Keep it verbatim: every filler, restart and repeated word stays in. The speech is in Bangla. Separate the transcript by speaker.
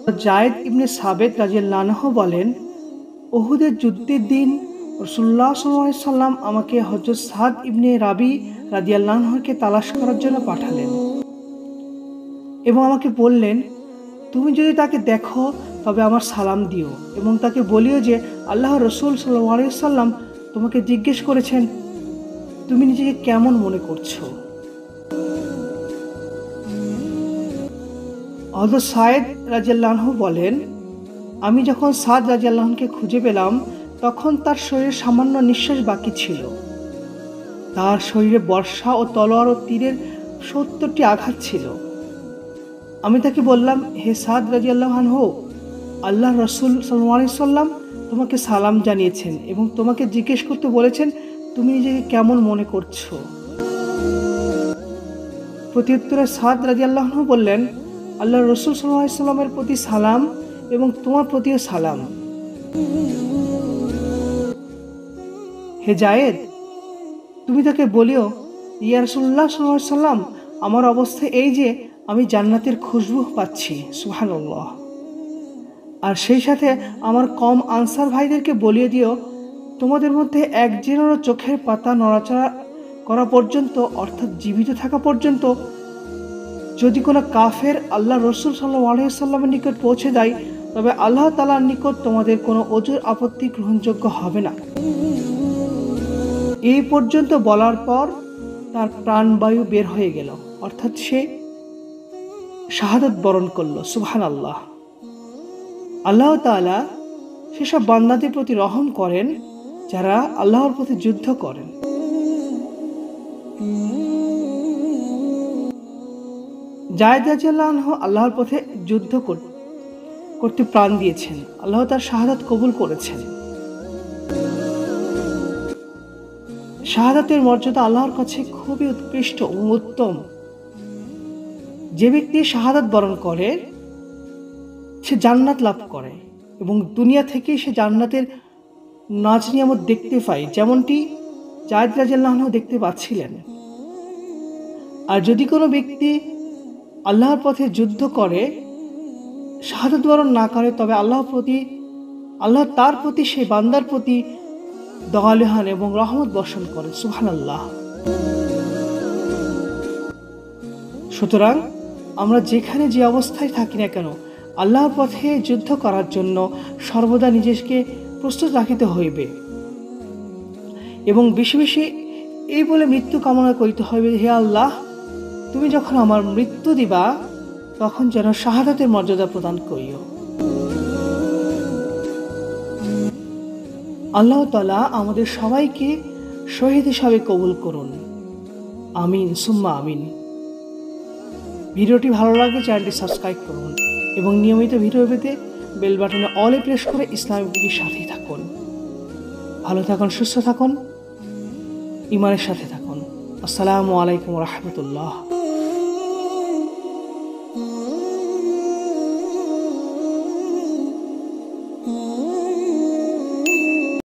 Speaker 1: জায়েদ ইবনে সাবেত রাদিয়াল্লাহু আনহু বলেন, উহুদের যুদ্ধের দিন রাসূলুল্লাহ সাল্লাল্লাহু আলাইহি সাল্লাম আমাকে হযরত সাদ ইবনে রাবি রাদিয়াল্লাহু আনহুকে তালাশ করার জন্য পাঠালেন এবং আমাকে বললেন, তুমি যদি তাকে দেখো তবে আমার সালাম দিও এবং তাকে বলিও যে আল্লাহর রাসূল সাল্লাল্লাহু আলাইহি সাল্লাম তোমাকে জিজ্ঞেস করেছেন তুমি নিজেকে কেমন মনে করছো। হযরত সায়েদ রাদিয়াল্লাহু আনহু বলেন, আমি যখন সাদ রাদিয়াল্লাহু আনহুকে খুঁজে পেলাম তখন তার শরীরে সামান্য নিঃশ্বাস বাকি ছিল। তার শরীরে বর্শা ও তলোয়ার ও তীরের সত্তরটি আঘাত ছিল। আমি তাকে বললাম, হে সাদ রাদিয়াল্লাহু আনহু, আল্লাহর রাসূল সাল্লাল্লাহু আলাইহি সাল্লাম তোমাকে সালাম জানিয়েছেন এবং তোমাকে জিজ্ঞেস করতে বলেছেন তুমি নিজেকে কেমন মনে করছো। প্রত্যুত্তরে সাদ রাদিয়াল্লাহু আনহু বললেন, আল্লাহর রাসূল সাল্লাল্লাহু আলাইহি সাল্লামের প্রতি সালাম এবং তোমার প্রতিও সালাম। হে জায়েদ, তুমি তাকে বলিও, ইয়া রাসূলুল্লাহ সাল্লাল্লাহু আলাইহি সাল্লাম, আমার অবস্থা এই যে আমি জান্নাতের খুশবু পাচ্ছি, সুবহানাল্লাহ। আর সেই সাথে আমার কম আনসার ভাইদেরকে বলিয়ে দিও, তোমাদের মধ্যে একজনেরও চোখের পাতা নড়াচড়া করা পর্যন্ত, অর্থাৎ জীবিত থাকা পর্যন্ত যদি কোনো কাফের আল্লাহ রাসূল সাল্লাল্লাহু আলাইহি সাল্লামের নিকট পৌঁছে দেয় তবে আল্লাহ তাআলার নিকট তোমাদের কোনো ওজর আপত্তি গ্রহণযোগ্য হবে না। এই পর্যন্ত বলার পর তার প্রাণবায়ু বের হয়ে গেল, অর্থাৎ সে শাহাদাত বরণ করল। সুবহানাল্লাহ। আল্লাহ তাআলা সেসব বান্দাদের প্রতি রহম করেন যারা আল্লাহর পথে যুদ্ধ করেন। জায়েদ রাদিয়াল্লাহু আনহু আল্লাহর পথে যুদ্ধ করতে প্রাণ দিয়েছেন। আল্লাহ তার শাহাদাত কবুল করেছেন। শাহাদাতের মর্যাদা আল্লাহর কাছে খুবই উৎকৃষ্ট ও উত্তম। যে ব্যক্তি শাহাদাত বরণ করে সে জান্নাত লাভ করে এবং দুনিয়া থেকেই সে জান্নাতের নাজ নিয়ামত দেখতে পায়, যেমনটি জায়েদ রাদিয়াল্লাহু আনহু দেখতে পাচ্ছিলেন। আর যদি কোনো ব্যক্তি আল্লাহর পথে যুদ্ধ করে শাহাদাত বরণ না করে তবে আল্লাহর প্রতি আল্লাহ তার প্রতি সেই বান্দার প্রতি দয়ালু হন এবং রহমত বর্ষণ করেন। সুবহানাল্লাহ। সুতরাং আমরা যেখানে যে অবস্থায় থাকি না কেন আল্লাহর পথে যুদ্ধ করার জন্য সর্বদা নিজেকে প্রস্তুত রাখিতে হইবে এবং বেশি বেশি এই বলে মৃত্যু কামনা করিতে হইবে, হে আল্লাহ, তুমি যখন আমার মৃত্যু দিবা তখন যেন শাহাদাতের মর্যাদা প্রদান করিও। আল্লাহ তাআলা আমাদের সবাইকে শহীদ হিসাবে কবুল করুন। আমিন সুম্মা আমিন। ভিডিওটি ভালো লাগলে চ্যানেলটি সাবস্ক্রাইব করুন এবং নিয়মিত ভিডিও পেতে বেল বাটনে অলে প্রেস করে ইসলামিক ভিডিওর সাথেই থাকুন। ভালো থাকুন, সুস্থ থাকুন, ঈমানের সাথে থাকুন। আসসালামু আলাইকুম ওয়া রাহমাতুল্লাহ।